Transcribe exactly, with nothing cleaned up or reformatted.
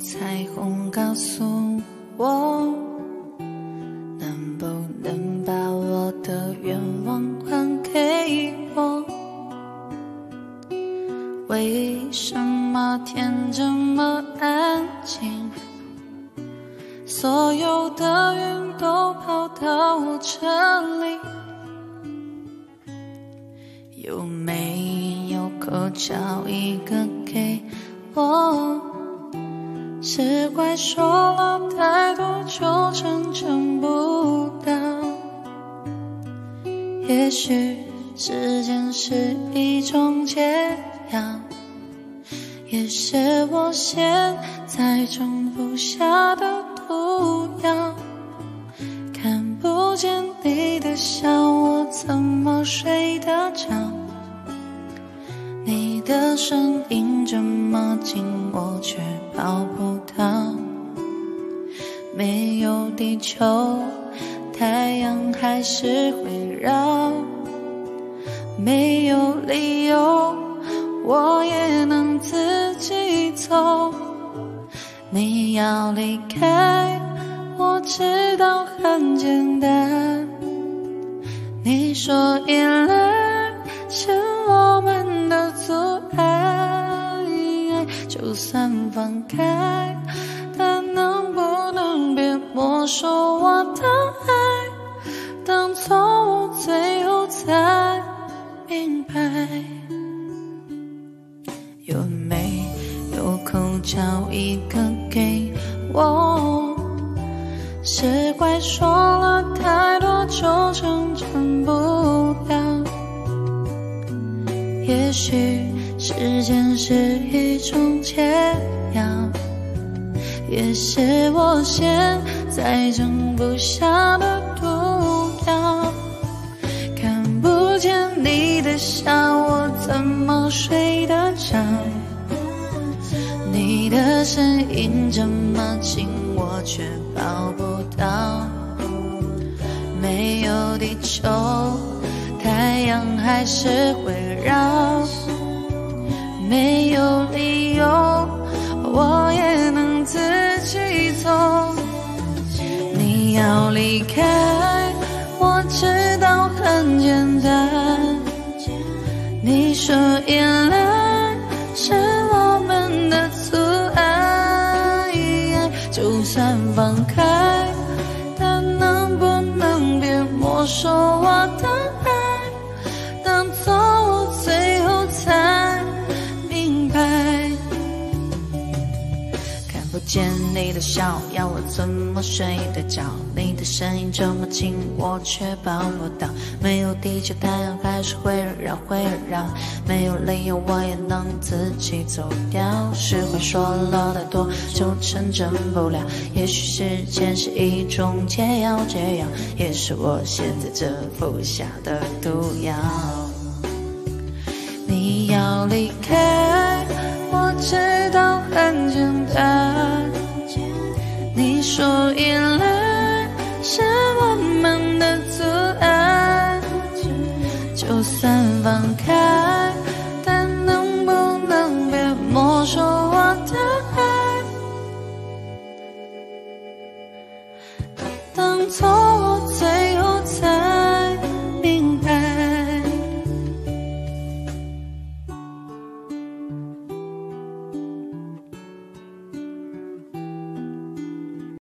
彩虹告诉我，能不能把我的愿望还给我？为什么天这么安静？所有的云都跑到我这里，有没有口交一个给我？是怪说了太多就成真不到，也许时间是一种解药，也是我现在种不下的毒药。看不见你的笑，我怎么睡得着？你的声音这么近，我却抱不到。没有地球，太阳还是会绕。没有理由，我也能自己走。你要离开，我知道很简单。你说眼泪是我们的阻碍，就算放开，但能不能别没收我的爱？当错误最后才明白，有没有口交一个给我？是怪说了太多就成真不了，也许时间是一种解药，也是我现在挣不下的毒药。看不见你的笑，我怎么睡得着？你的声音这么近，我却抱不到。没有地球，太阳还是会绕。没有理由，我也能自己走。你要离开，我知道很简单。你说眼泪是我们的阻碍，就算放开，但能不能别没收我的爱？当错误最后才明白，看不见你的笑，要我怎么睡得着？你的声音这么近，我却抱不到。没有地球，太阳还是会绕会绕。没有理由，我也能自己走掉。实话说了太多，就成真不了。也许时间是一种解药，解药也是我现在这服下的毒药。你要离开，我知道很简单。你说眼泪是我们的阻碍，就算放开，